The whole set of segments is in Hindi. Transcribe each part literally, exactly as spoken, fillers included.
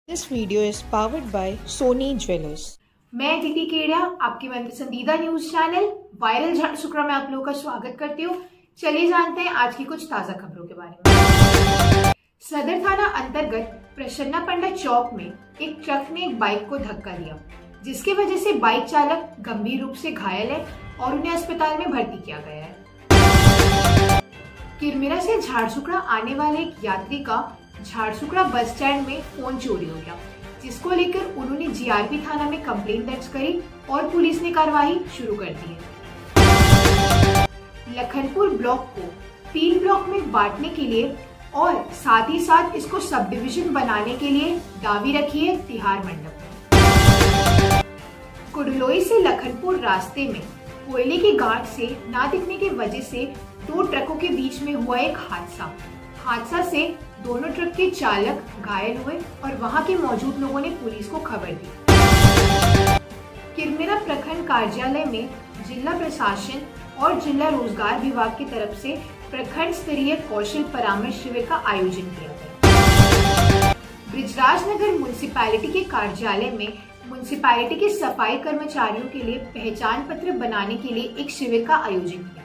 This video is powered by Sony Jewelers. मैं दीदी केड़ा आपकी पसंदीदा न्यूज चैनल वायरल झारसुगड़ा में आप लोगों का स्वागत करती हूँ। चलिए जानते हैं आज की कुछ ताजा खबरों के बारे में। सदर थाना अंतर्गत प्रसन्ना पंडा चौक में एक ट्रक ने एक बाइक को धक्का दिया, जिसकी वजह से बाइक चालक गंभीर रूप से घायल है और उन्हें अस्पताल में भर्ती किया गया है। किरमिरा से झारसुगड़ा आने वाले एक यात्री का झारसुगड़ा बस स्टैंड में फोन चोरी हो गया, जिसको लेकर उन्होंने जीआरपी थाना में कंप्लेंट दर्ज करी और पुलिस ने कार्रवाई शुरू कर दी है। लखनपुर ब्लॉक को तीन ब्लॉक में बांटने के लिए और साथ ही साथ इसको सब डिविजन बनाने के लिए दावी रखी है तिहार मंडप। कुडलोई से लखनपुर रास्ते में कोयले की गांठ से न दिखने की वजह से दो ट्रकों के बीच में हुआ एक हादसा। हादसा से दोनों ट्रक के चालक घायल हुए और वहां के मौजूद लोगों ने पुलिस को खबर दी। किरमिरा प्रखंड कार्यालय में जिला प्रशासन और जिला रोजगार विभाग की तरफ से प्रखंड स्तरीय कौशल परामर्श शिविर का आयोजन किया गया। ब्रिजराज नगर म्युनिसिपैलिटी के कार्यालय में म्युनिसिपैलिटी के सफाई कर्मचारियों के लिए पहचान पत्र बनाने के लिए एक शिविर का आयोजन किया।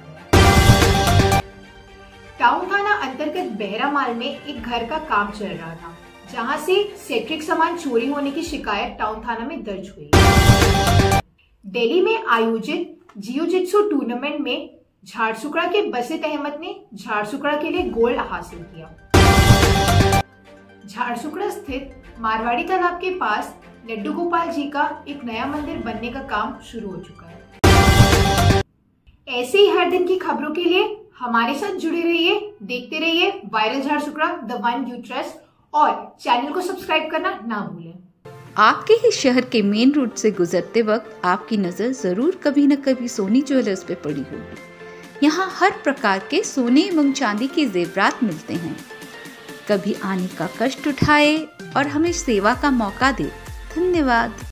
टाउन थाना अंतर्गत बहरामाल में एक घर का काम चल रहा था, जहां से सेट्रिक सामान चोरी होने की शिकायत टाउन थाना में दर्ज हुई। दिल्ली में आयोजित जियो-जित्सु टूर्नामेंट में झारसुगड़ा के बसित अहमद ने झारसुगड़ा के लिए गोल्ड हासिल किया। झारसुगड़ा स्थित मारवाड़ी तालाब के पास लड्डू गोपाल जी का एक नया मंदिर बनने का काम शुरू हो चुका है। ऐसे ही हर दिन की खबरों के लिए हमारे साथ जुड़े रहिए, देखते रहिए viral Jharsuguda, the one you trust, और चैनल को सब्सक्राइब करना ना भूलें। आपके ही शहर के मेन रोड से गुजरते वक्त आपकी नजर जरूर कभी न कभी सोनी ज्वेलर्स पे पड़ी होगी। यहाँ हर प्रकार के सोने एवं चांदी के जेवरात मिलते हैं। कभी आने का कष्ट उठाए और हमें सेवा का मौका दे। धन्यवाद।